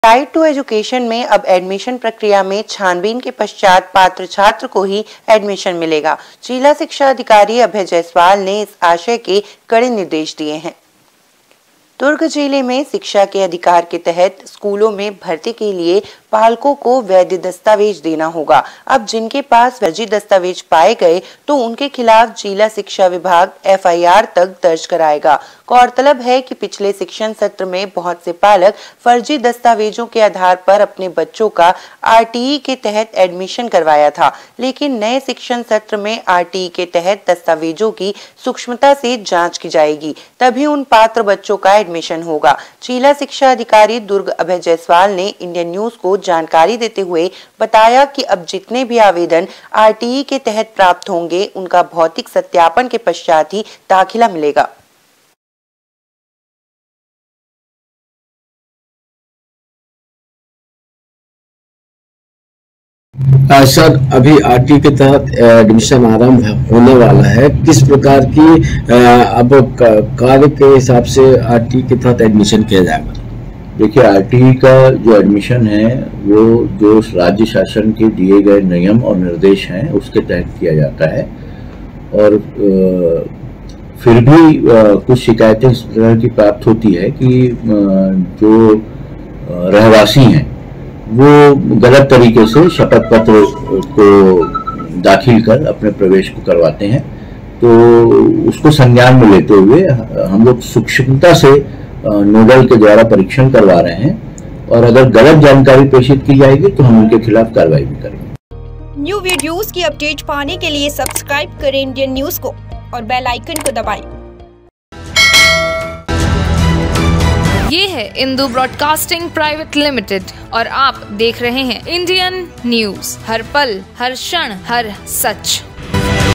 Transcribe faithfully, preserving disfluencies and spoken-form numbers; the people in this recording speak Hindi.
राइट टू एजुकेशन में अब एडमिशन प्रक्रिया में छानबीन के पश्चात पात्र छात्र को ही एडमिशन मिलेगा। जिला शिक्षा अधिकारी अभय जायसवाल ने इस आशय के कड़े निर्देश दिए हैं। दुर्ग जिले में शिक्षा के अधिकार के तहत स्कूलों में भर्ती के लिए पालकों को वैध दस्तावेज देना होगा। अब जिनके पास फर्जी दस्तावेज पाए गए तो उनके खिलाफ जिला शिक्षा विभाग एफ आई आर तक दर्ज कराएगा। गौरतलब है कि पिछले शिक्षण सत्र में बहुत से पालक फर्जी दस्तावेजों के आधार पर अपने बच्चों का आर टी ई के तहत एडमिशन करवाया था, लेकिन नए शिक्षण सत्र में आर टी ई के तहत दस्तावेजों की सूक्ष्मता से जांच की जाएगी, तभी उन पात्र बच्चों का एडमिशन होगा। जिला शिक्षा अधिकारी दुर्ग अभय जायसवाल ने इंडियन न्यूज को जानकारी देते हुए बताया कि अब जितने भी आवेदन आर टी ई के तहत प्राप्त होंगे उनका भौतिक सत्यापन के पश्चात ही दाखिला मिलेगा। सर, अभी आर टी ई के तहत एडमिशन आरंभ होने वाला है। किस प्रकार की अब कार्य के हिसाब से आर टी ई के तहत एडमिशन किया जाएगा? देखिए, आर टी ई का जो एडमिशन है वो जो राज्य शासन के दिए गए नियम और निर्देश हैं उसके तहत किया जाता है। और फिर भी कुछ शिकायतें इस तरह की प्राप्त होती है कि जो रहवासी हैं वो गलत तरीके से शपथ पत्र को दाखिल कर अपने प्रवेश को करवाते हैं, तो उसको संज्ञान में लेते हुए हम लोग सूक्ष्मता से नोडल के द्वारा परीक्षण करवा रहे हैं और अगर गलत जानकारी प्रेषित की जाएगी तो हम उनके खिलाफ कार्रवाई भी करेंगे। न्यू वीडियोस की अपडेट पाने के लिए सब्सक्राइब करें इंडियन न्यूज को और बेल आइकन को दबाएं। ये है इंदू ब्रॉडकास्टिंग प्राइवेट लिमिटेड और आप देख रहे हैं इंडियन न्यूज, हर पल हर क्षण हर सच।